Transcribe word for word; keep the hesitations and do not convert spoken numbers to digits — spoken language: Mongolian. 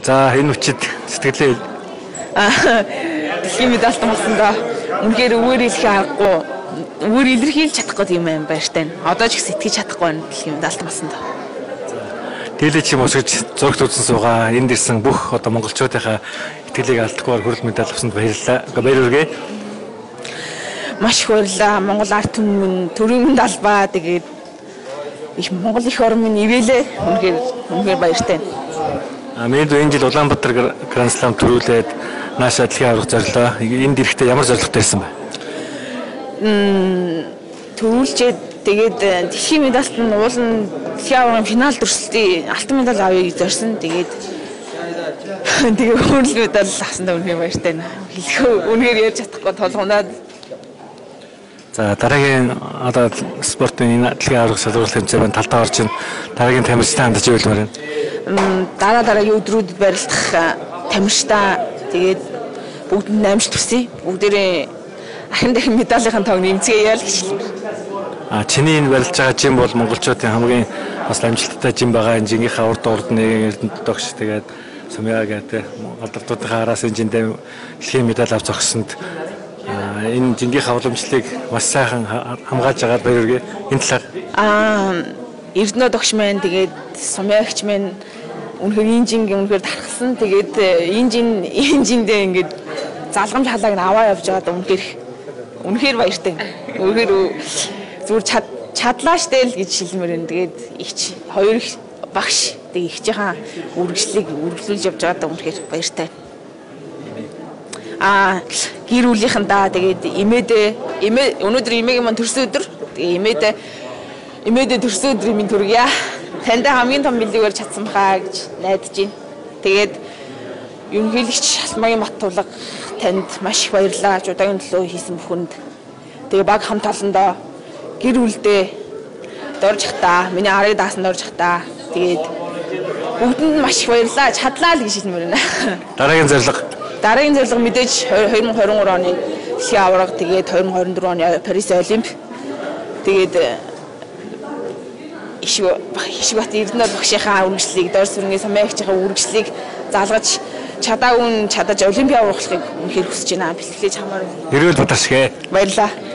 За энэ үчид сэтгэлээ дэлхийн медальтан болсондоо үнэхээр өвөр хэлэх аргагүй өвөр илэрхийлж чадахгүй юм байна баяртай. Одоо ч их сэтгэж чадахгүй байна дэлхийн медальтан болсондоо. Тэлээ чим усгаж зурагт үзсэн суугаа энд ирсэн бүх одоо монголчуудынхаа итгэлийг алдахгүйгээр хүрэл медаль авсанд баярлалаа. Баярлалаа. Маш их баярлалаа. Монгол ард түмэн төрийн талбай тэгээд их Монгол их орн минь ивэлээ. Үнэхээр үнэхээр баяртай. А мэд энэ жил Улаанбаатар Гранд Слам төрүүлээд нааша дэлхийн аврах зорилоо. Энд ирэхдээ ямар зорилготой ирсэн бэ? Мм төрүүлчээд тэгээд дэлхийн медальт нь уулын дэлхийн аврагын финал дүрслэлтийн алтан медаль авъя гэж зорьсон. Тэгээд тэгээд хүрэл медаль авсандаа үнэхээр баяртай байна. Хэлэхөө үнэхээр ярьж чадахгүй толгоноод. За дараагийн одоо спортын дэлхийн аврах шалралт хэмжээнд талтаа орж ин дараагийн тамирчтай хандаж ивэл мөрөн. Дараа дараагийн өдрүүдэд барилдах тамирчтай тэгээд бүгдэнд амжилт хүсье. Бүгдээрээ ахин дахин медалийн тоог нэмцгээе яа л гэж хэлмээр. А чиний энэ барилж байгаа жим бол монголчуудын хамгийн бас амжилттай жим байгаа. Энэ жингийнхаа урд урд нэг эрдэнэт тогш тэгээд сумьяа гэдэг алдаруудынхаа араас энэ жиндээ дэлхийн медаль авч зогсонд энэ жингийнхаа уламжлалыг маш сайхан хамгаалж байгаад баяргая. Энэ талаар аа эрдэнэт тогш маань тэгээд сумьяагч маань үнэхээр инжинг үнэхээр тархсан. Тэгээд инжин инжиндээ ингээд залгамж халааг нь аваа явж байгаад үнэхээр үнэхээр баяртай. Үнэхээр зүгээр чад чадлаа штэ л гэж хэлмээр байна. Тэгээд ихч хоёр их багш тэгээд ихчийнхаа үргэлжлэлийг үргэлжлүүлж явж байгаад үнэхээр баяртай. Аа гэр бүлийнхэндээ тэгээд имэдэ имэ өнөөдөр имэгийн маань төрсөн өдөр. Тэгээд имэдэ имэдэ төрсөн өдрийн минь төргийа. Танд хамгийн том бэлэг барьж чадсан бахаа гэж найдаж байна. Тэгээд ерөнхийлөгч Шалмагийн Баттулга танд маш их баярлалаа. Удаагийн төлөө хийсэн бүхэнд. Тэгээ баг хамт олондоо гэр бүлдээ дорж хата, миний арыг даасан дорж хата. Тэгээд бүгдэнд маш их баярлалаа. Чадлаа л гэж хэлмээр байна. Дараагийн зорилго. Дараагийн зорилго мэдээж две тысячи двадцать три оны дэлхийн аварга, тэгээд две тысячи двадцать четыре оны Парис Олимп. Тэгээд ишг ишг бат эрдэнэт багшийнхаа үргэлжлэлийг дор сүргийн сумьяагчийнхаа үргэлжлэлийг залгаж чадаагүй чадаж олимпиад аврахыг үнэхээр хүсэж байна. Бэлтгэлээ чамаар. Эрүүл бадаршгэ. Баярлалаа.